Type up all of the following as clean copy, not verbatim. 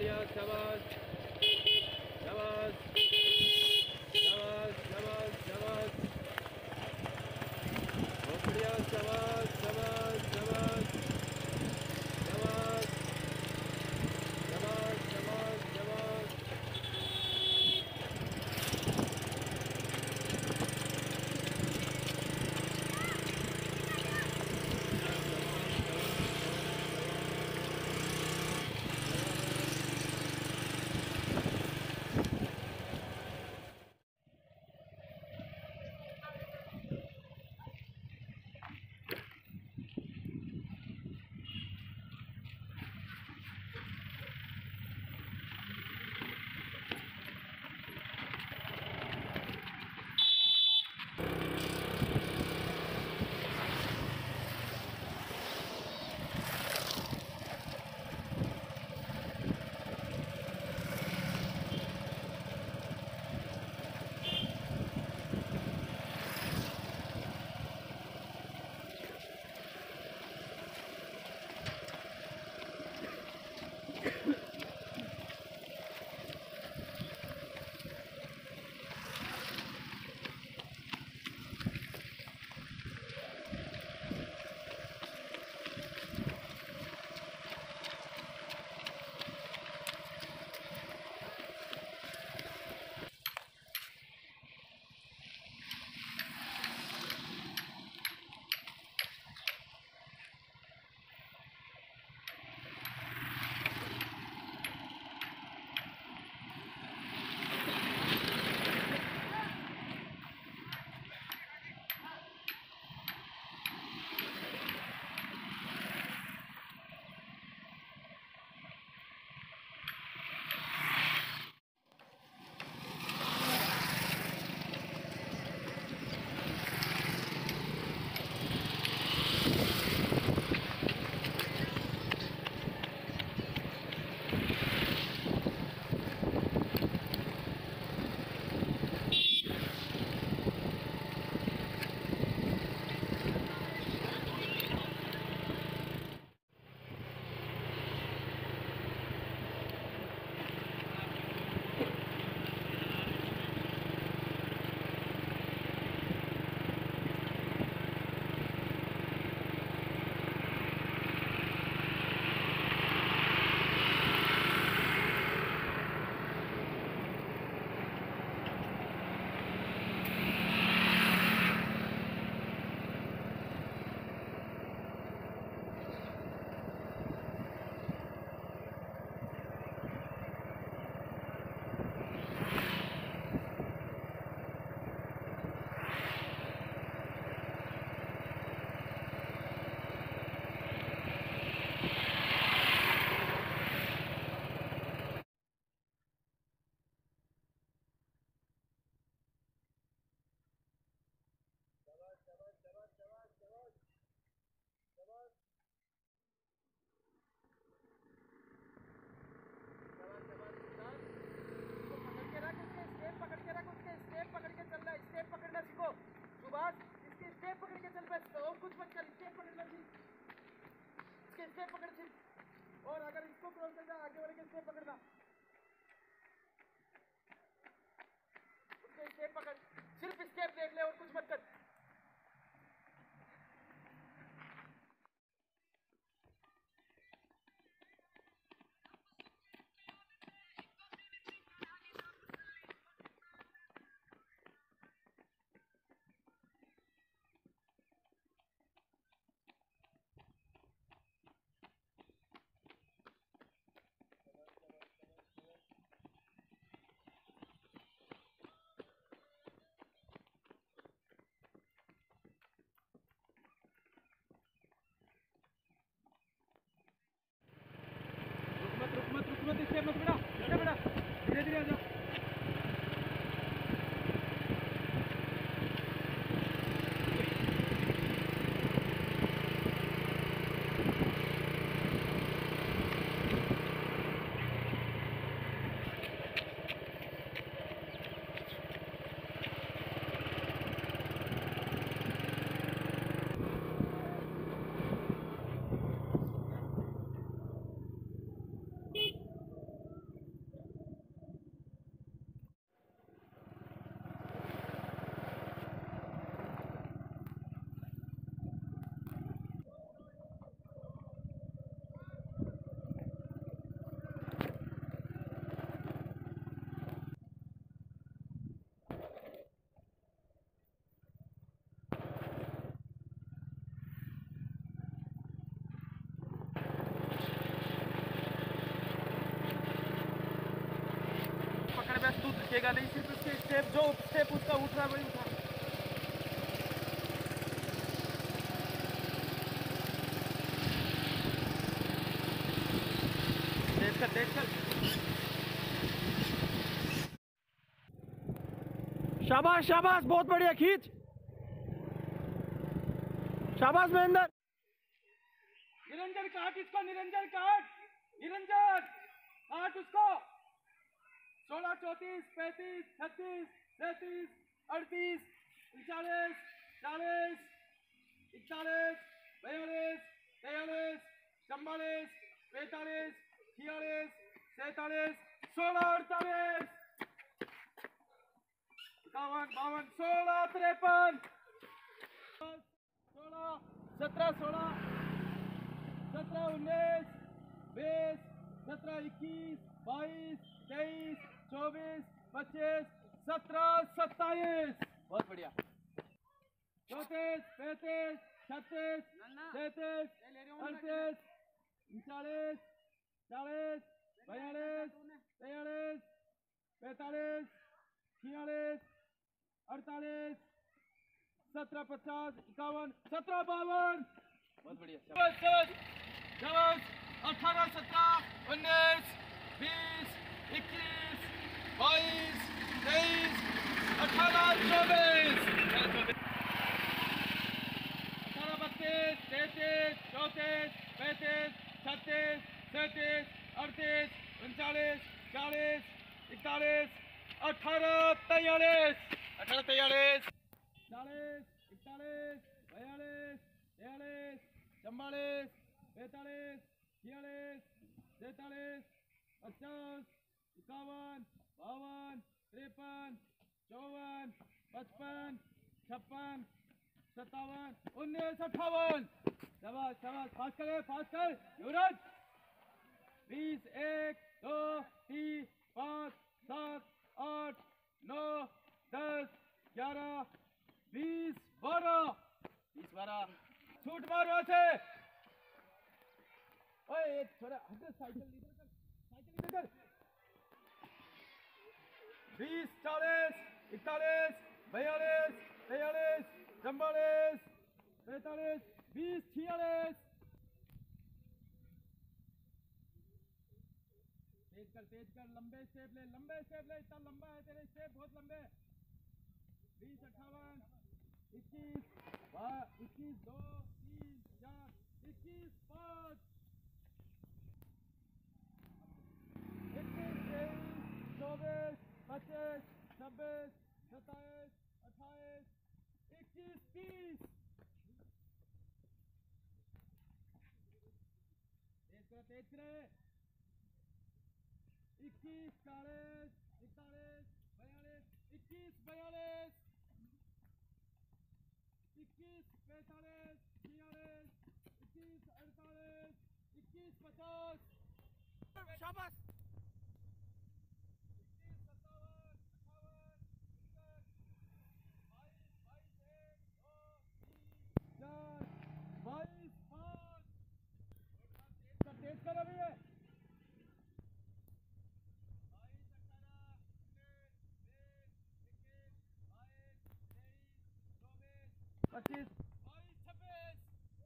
बढ़िया, शाबाश शाबाश शाबाश शाबाश शाबाश, बहुत बढ़िया, शाबाश शाबाश शाबाश शाबाश शाबाश शाबाश शाबाश। स्टेप पकड़ सिर्फ, और अगर इसको क्रॉस करना आगे वाले के स्टेप पकड़ना, उसके स्टेप पकड़, सिर्फ स्टेप देख ले और कुछ मत कर। रुक मत, स्टेप मत बेटा, धीरे धीरे आ जाओ। फालतू दिखेगा नहीं, सिर्फ उसके स्टेप जो स्टेप उसका उठ रहा है वही उठा। देख कर शाबाश शाबाश, बहुत बढ़िया, खींच, शाबाश महेंद्र। निरंजन काट इसको, निरंजन काट, निरंजन काट उसको। 16, 34, 35, 36, 37, 38, 39, 40, 41, 42, 43, 44, 45, 46, 47, 16, 48, 51, 52, 16, 53, 16, 17, 16, 17, 19, 20, 17, 21, 22, 23, 24, 25, 17, 27, बहुत बढ़िया। 34, 35, 36, 37, 38, 39, 40, 42, 43, 45, 46, 48, 17, 50, 51, 17, 52, बहुत बढ़िया। 18, 17, 19, 20, 21, 22, 23, 18, 24, 32, 33, 34, 35, 36, 37, 38, 39, 40, 41, 18, 43, 40, 41, 42, 43, 44, 45, 46, 46, 47, 50, 51, 52, 53, 54, 55, 56, 57, 19, 58, शाबाश शाबाश, फास्ट कर युवराज। 20, 1, 2, 3, 5, 7, 8, 9, 10, 11, 20, 12, 12, छूट मारो से। ओए थोड़ा साइकिल इधर कर, साइकिल इधर कर। 20, 40, 41, 42, 43, 44, 45, 20, 46, तेज कर, लंबे स्टेप ले, इतना लंबा है तेरे स्टेप, बहुत लंबे। 20, 58, 21, 21, 2, 3, 4, 21, 5, 21, 23, 24, 25, 26, 27, 28, 21, 30। तेज करे। 21, 40, 41, 42, 21, 42, 21, 45, 46, 21, 48, 21, 50, शाबाश। 21, 57, 58, 59, 22, 1, 2, 3, 4, 22, 5। तेज कर अभी है। 25, 26,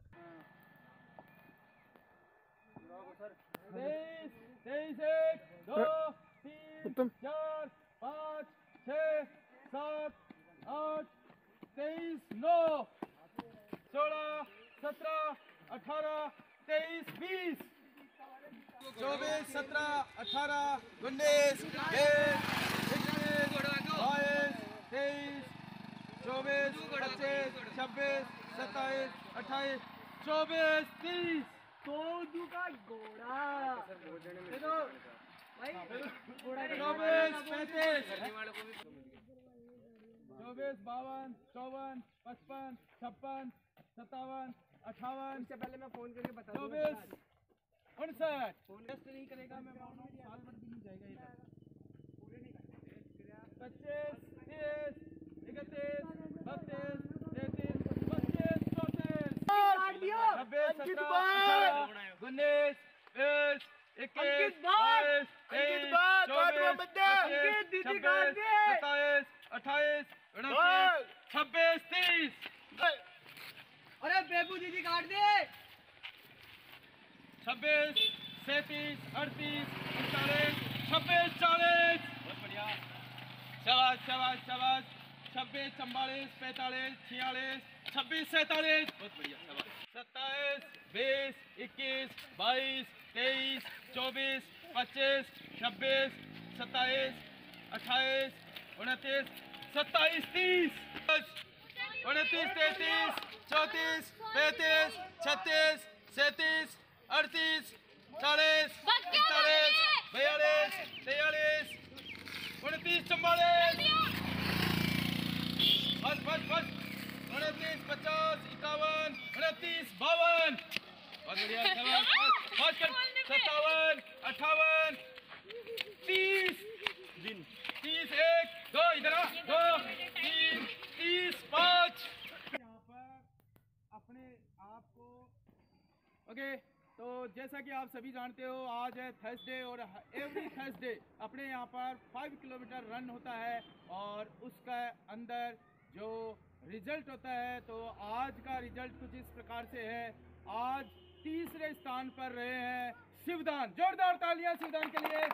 23, 23, 1, 2, 3, 4, 5, 6, 7, 8, 23, 9, 16, 17, 18, 23, 20, 24, 17, 18, 19, 20, 21, 22, 23, 24, 25, 26, 27, 28, 24, 30। तो का घोड़ा 24, 35, 24, 52, 54, 55, 56, 57, 58, इससे पहले मैं फोन करके बता 24, 59। टेस्ट नहीं करेगा मैं साल भर भी नहीं जाएगा इधर। 25, 30, 31, 32, 33, 25, 34, 26, 17, 19, 20, 21, 22, 23, 24, 25, दीदी काट दे। 27, 28, 29, 26, 30। अरे बेबू दीदी काट दे। 26, 37, 38, 39, 26, 40। बहुत बढ़िया। शाबाश शाबाश शाबाश। 26, 44, 45, 46, 26, 47। बहुत बढ़िया शाबाश। 27, 20, 21, 22, 23, 24, 25, 26, 27, 28, 29, 27, 30, 29, 33, 34, 35, 36, 37, 38, 40, 41, 42, 43, 29, 44। बस बस बस। 29, 50, 51, 29, 52। बहुत बढ़िया। 57, 58, 30, 30, 1, 2, इधर आ, 2, 3, 30, 5। यहाँ पर अपने आप को ओके। तो जैसा कि आप सभी जानते हो, आज है थर्सडे और एवरी थर्सडे अपने यहाँ पर 5 किलोमीटर रन होता है और उसका अंदर जो रिजल्ट होता है, तो आज का रिजल्ट कुछ इस प्रकार से है। आज तीसरे स्थान पर रहे हैं शिवदान। जोरदार तालियां शिवदान के लिए।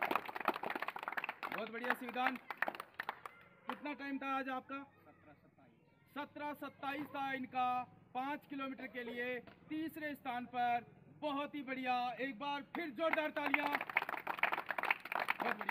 बहुत बढ़िया शिवदान। कितना टाइम था आज आपका? 17:27 था इनका 5 किलोमीटर के लिए तीसरे स्थान पर। बहुत ही बढ़िया। एक बार फिर जोरदार तालियां। बहुत बढ़िया।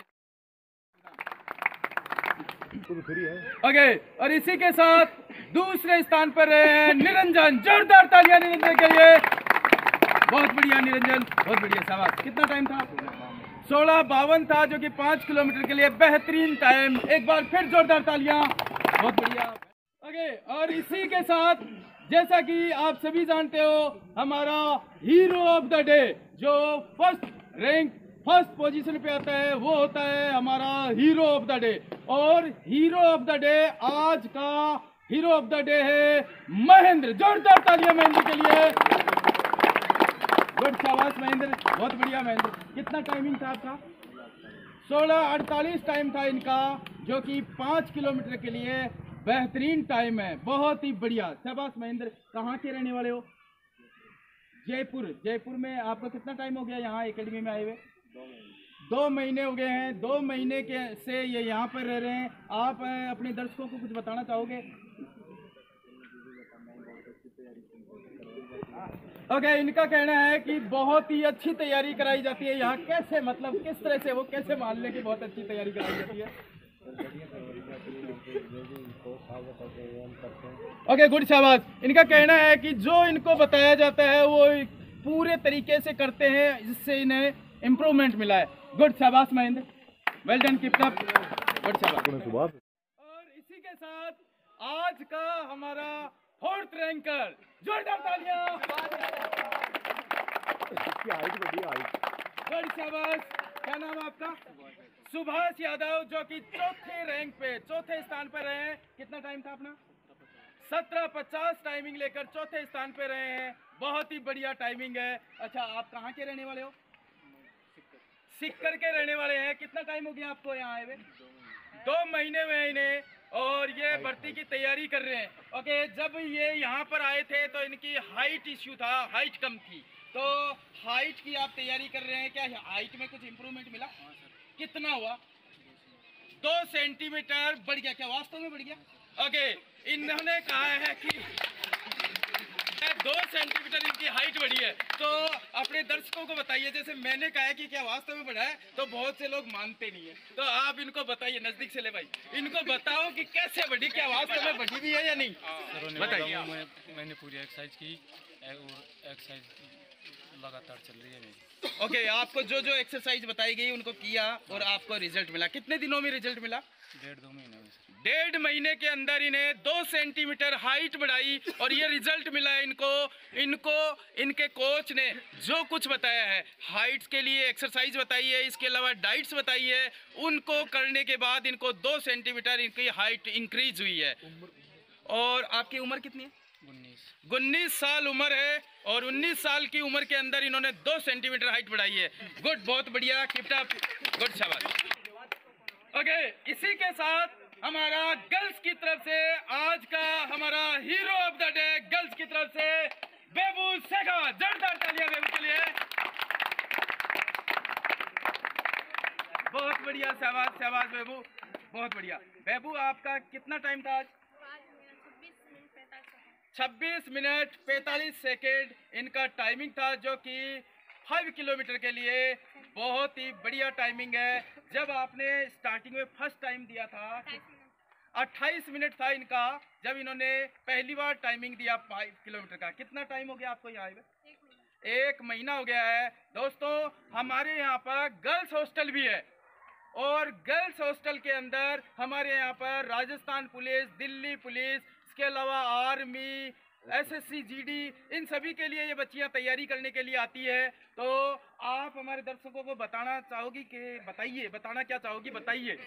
ओके, और इसी के साथ दूसरे स्थान पर रहे हैं निरंजन। जोरदार तालियां निरंजन के लिए। बहुत बढ़िया निरंजन, बहुत बढ़िया शाबाश। कितना टाइम था? 16:52 था, जो कि 5 किलोमीटर के लिए बेहतरीन टाइम। एक बार फिर जोरदार तालियां। बहुत बढ़िया। ओके, और इसी के साथ जैसा कि आप सभी जानते हो, हमारा हीरो ऑफ द डे जो फर्स्ट पोजीशन पे आता है, वो होता है हमारा हीरो ऑफ द डे। और हीरो ऑफ द डे, आज का हीरो ऑफ द डे है महेंद्र। जोरदार तालियां महेंद्र के लिए। गुड शाबाश महेंद्र, बहुत बढ़िया महेंद्र। कितना टाइमिंग था आपका? 16:48 टाइम था इनका, जो कि 5 किलोमीटर के लिए बेहतरीन टाइम है। बहुत ही बढ़िया शाबाश महेंद्र। कहाँ के रहने वाले हो? जयपुर। जयपुर में आपको कितना टाइम हो गया यहाँ एकेडमी में आए हुए? 2 महीने हो गए हैं। 2 महीने के से ये यहाँ पर रह रहे हैं। आप अपने दर्शकों को कुछ बताना चाहोगे? ओके, इनका कहना है कि बहुत ही अच्छी तैयारी कराई जाती है यहाँ। कैसे, मतलब किस तरह से, वो कैसे मान ले कि बहुत अच्छी तैयारी कराई जाती है? ओके, गुड शाबाश। इनका कहना है कि जो इनको बताया जाता है वो पूरे तरीके से करते हैं, जिससे इन्हें इम्प्रूवमेंट मिला है। गुड शाबाश Mahendra, well done, keep up. Good शाबाश। और इसी के साथ आज का हमारा 4th रैंकर। जोरदार तालियां। गुड शाबाश। क्या नाम है आपका? सुभाष यादव, जो कि चौथे स्थान पर रहे हैं। कितना टाइम था अपना? 17:50 टाइमिंग लेकर चौथे स्थान पे रहे हैं। बहुत ही बढ़िया टाइमिंग है। अच्छा, आप कहाँ के रहने वाले हो? सिक्कर के रहने वाले हैं। कितना टाइम हो गया आपको यहाँ आए हुए? 2 महीने हुए इन्हें, और ये भर्ती की तैयारी कर रहे हैं। ओके, जब ये यहाँ पर आए थे तो इनकी हाइट इश्यू था, हाइट कम थी। तो हाइट की आप तैयारी कर रहे हैं, क्या हाइट में कुछ इम्प्रूवमेंट मिला? कितना हुआ? 2 सेंटीमीटर बढ़ गया। क्या वास्तव में बढ़ गया? ओके, इन्होंने कहा है कि 2 सेंटीमीटर इनकी हाइट बढ़ी है। तो अपने दर्शकों को बताइए, जैसे मैंने कहा है कि क्या वास्तव में बढ़ा है, तो बहुत से लोग मानते नहीं है। तो आप इनको बताइए, नजदीक से ले भाई, इनको बताओ कि कैसे बढ़ी, क्या वास्तव में बढ़ी भी है या नहीं? बताइए। मैंने पूरी एक्सरसाइज की और एक्सरसाइज लगातार चल रही है मेरी। ओके, आपको जो जो एक्सरसाइज बताई गई उनको किया और आपको रिजल्ट मिला। कितने दिनों में रिजल्ट मिला? 1.5-2 महीने में। 1.5 महीने के अंदर इन्हें 2 सेंटीमीटर हाइट बढ़ाई और ये रिजल्ट मिला है इनको इनके कोच ने जो कुछ बताया है, हाइट्स के लिए एक्सरसाइज बताई है, इसके अलावा डाइट्स बताई है, उनको करने के बाद इनको 2 सेंटीमीटर इनकी हाइट इंक्रीज हुई है। और आपकी उम्र कितनी है? 19 साल उम्र है, और 19 साल की उम्र के अंदर इन्होंने 2 सेंटीमीटर हाइट बढ़ाई है। गुड, बहुत बढ़िया, कीप अप, गुड शाबाश। ओके, इसी के साथ हमारा गर्ल्स की तरफ से आज का हमारा hero of the day girls की तरफ से बेबू शेखावत। जोरदार तालियां बेबू के लिए। बहुत बढ़िया, शाबाश शाबाश बेबू, बहुत बढ़िया। बेबू आपका कितना टाइम था आज? 26 मिनट 45 सेकेंड इनका टाइमिंग था, जो कि 5 किलोमीटर के लिए बहुत ही बढ़िया टाइमिंग है। जब आपने स्टार्टिंग में फर्स्ट टाइम दिया था 28 मिनट था इनका, जब इन्होंने पहली बार टाइमिंग दिया 5 किलोमीटर का। कितना टाइम हो गया आपको यहाँ पे? 1 महीना हो गया है। दोस्तों, हमारे यहाँ पर गर्ल्स हॉस्टल भी है, और गर्ल्स हॉस्टल के अंदर हमारे यहाँ पर राजस्थान पुलिस, दिल्ली पुलिस, इसके अलावा आर्मी, SSC, GD, इन सभी के लिए ये बच्चियाँ तैयारी करने के लिए आती है। तो आप हमारे दर्शकों को बताना चाहोगी कि बताना क्या चाहोगी, बताइए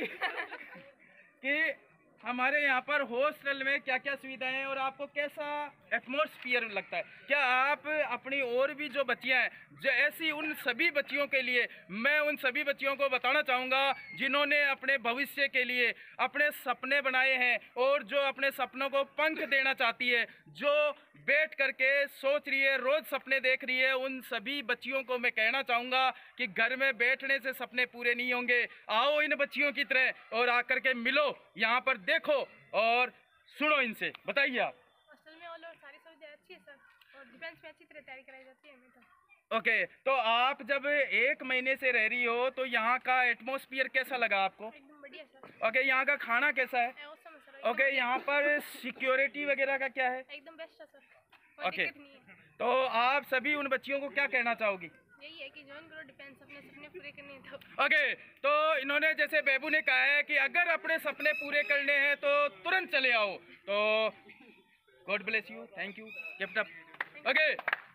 कि हमारे यहाँ पर हॉस्टल में क्या क्या सुविधाएं हैं और आपको कैसा एटमॉस्फियर लगता है। क्या आप अपनी और भी जो बच्चियाँ हैं, जो ऐसी उन सभी बच्चियों के लिए, मैं उन सभी बच्चियों को बताना चाहूँगा जिन्होंने अपने भविष्य के लिए अपने सपने बनाए हैं और जो अपने सपनों को पंख देना चाहती है, जो बैठ करके सोच रही है, रोज़ सपने देख रही है, उन सभी बच्चियों को मैं कहना चाहूँगा कि घर में बैठने से सपने पूरे नहीं होंगे। आओ इन बच्चियों की तरह और आकर के मिलो, यहाँ पर देखो और सुनो इनसे। बताइए आप। हॉस्टल में ऑल ओवर सारी सुविधाएं अच्छी है सर, और डिफेंस में अच्छी तरह तैयारी कराई जाती है हमें तो। ओके, तो आप जब 1 महीने से रह रही हो तो यहाँ का एटमॉस्फेयर कैसा लगा आपको? एकदम बढ़िया सर। ओके, यहाँ का खाना कैसा है? औसम है सर। ओके, यहाँ पर सिक्योरिटी वगैरह का क्या है? एकदम बेस्ट है सर, कोई ओके, दिक्कत नहीं है। तो आप सभी उन बच्चियों को क्या कहना चाहोगी? यही है कि ज्वाइन करो डिफेंस, अपने सपने पूरे करने हैं तब। ओके, तो इन्होंने जैसे बेबू ने कहा है कि अगर अपने सपने पूरे करने हैं तो तुरंत चले आओ। तो God bless you, thank you, keep up. Okay,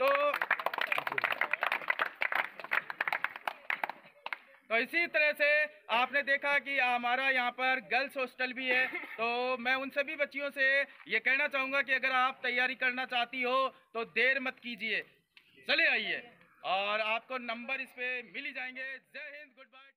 तो इसी तरह से आपने देखा कि हमारा यहाँ पर गर्ल्स हॉस्टल भी है। तो मैं उन सभी बच्चियों से ये कहना चाहूँगा कि अगर आप तैयारी करना चाहती हो तो देर मत कीजिए, चले आइए और आपको नंबर इस पे मिल ही जाएंगे। जय हिंद, गुड बाय।